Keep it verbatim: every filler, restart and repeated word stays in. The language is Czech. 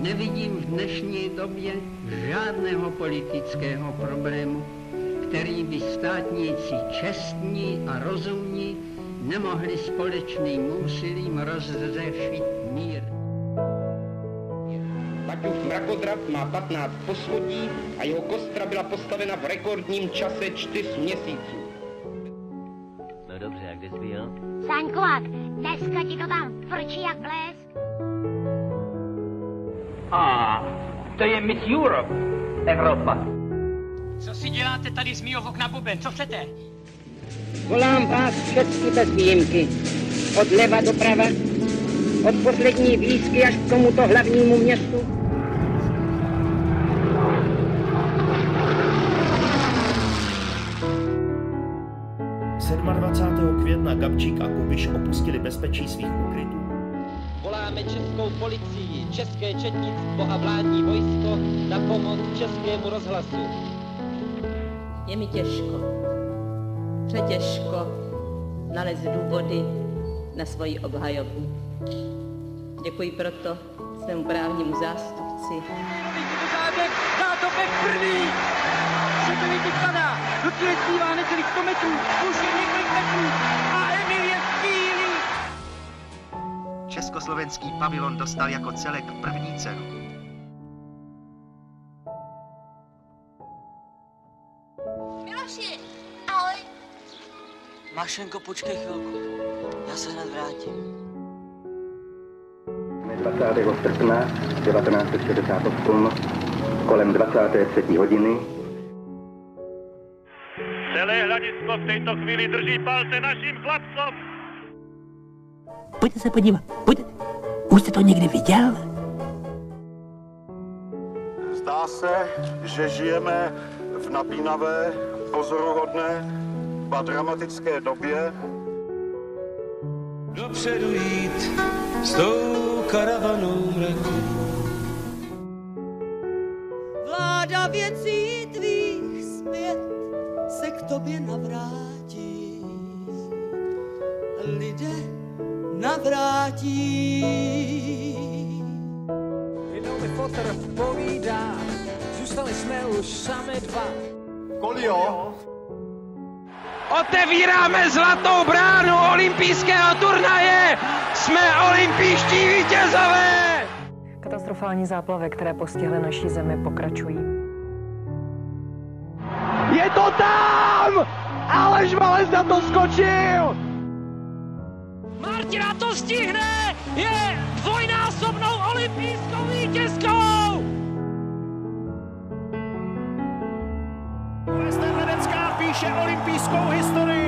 nevidím v dnešní době žádného politického problému, který by státníci čestní a rozumní nemohli společným úsilím rozřešit mír. Baťův mrakodrap má patnáct poschodí a jeho kostra byla postavena v rekordním čase čtyř měsíců. No dobře, jak jsi byl? Sáňkovák, dneska ti to tam frčí jak blesk. A to je Miss Europe, Evropa. Co si děláte tady z mýho okna, Buben? Co chcete? Volám vás všechny bez výjimky. Od leva doprava, od poslední výzky až k tomuto hlavnímu městu. dvacátého sedmého května Gabčík a Kubiš opustili bezpečí svých úkrytů. Voláme českou policii, české četnictvo a vládní vojsko na pomoc Českému rozhlasu. Je mi těžko, přetěžko nalézt důvody na svoji obhajobu. Děkuji proto svému právnímu zástupci. Dá to ve první! Přebyli ti padá, do tě zbývá necelých sto metrů, už je několik metrů a Emil je v chvíli! Československý pavilon dostal jako celek první cenu. Miloši, ahoj. Mašenko, počkej chvilku, já se hned vrátím. dvacátého srpna devatenáct set šedesát osm kolem dvacáté třetí hodiny. Celé hledisko v této chvíli drží palce našim chlapcům. Pojďte se podívat, pojďte. Už jste to někdy viděl? Zdá se, že žijeme v napínavé, pozoruhodné, ba dramatické době. Dopředu jít s tou karavanou mraků. Vláda věcí tvých zpět se k tobě navrátí. Lidé navrátí. Jednou mi fotr povídá, zůstali jsme už sami dva. Kolio! Otevíráme zlatou bránu olympijského turnaje! Jsme olympijští vítězové! Katastrofální záplavy, které postihly naší zemi, pokračují. Je to tam! Aleš Malec na to skočil! Martina to stihne! Je dvojnásobnou olympijskou vítězkou! Lesner Ledecká píše olympijskou historii!